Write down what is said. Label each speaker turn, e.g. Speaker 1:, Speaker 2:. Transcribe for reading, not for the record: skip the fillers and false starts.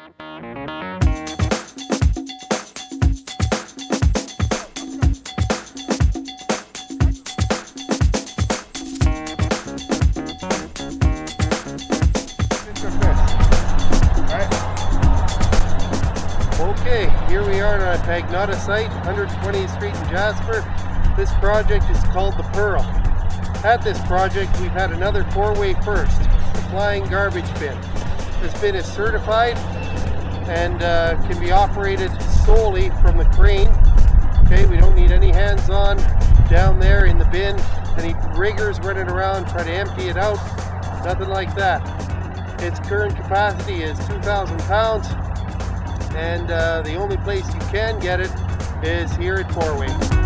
Speaker 1: Okay, here we are on a Pagnata site, 120th Street in Jasper. This project is called the Pearl. At this project, we've had another four-way first, the flying garbage bin. This bin is certified and can be operated solely from the crane. Okay, we don't need any hands-on down there in the bin, any riggers running around trying to empty it out, nothing like that. Its current capacity is 2,000 pounds. And the only place you can get it is here at Four Way.